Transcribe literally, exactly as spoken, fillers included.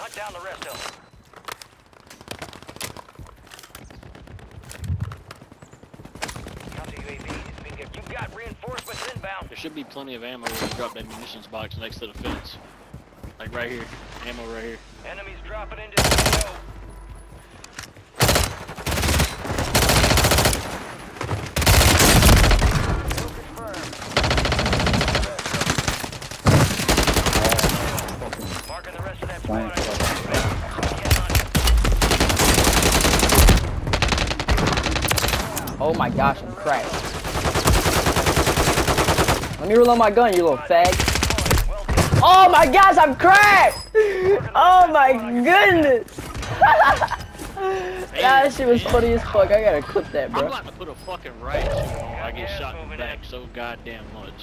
hunt down the rest of them. Counter U A V is being good. You've got reinforcements inbound. There should be plenty of ammo when you drop that munitions box next to the fence. Like right here. Ammo right here. Enemies dropping into the snow. Marking the rest of that squad. Oh my gosh, I'm cracked. Let me reload my gun, you little fag. Oh my gosh, I'm cracked! Oh my goodness! That shit was funny as fuck. I gotta clip that, bro. I'm about to put a fucking riot suit on. I get shot in the back so goddamn much.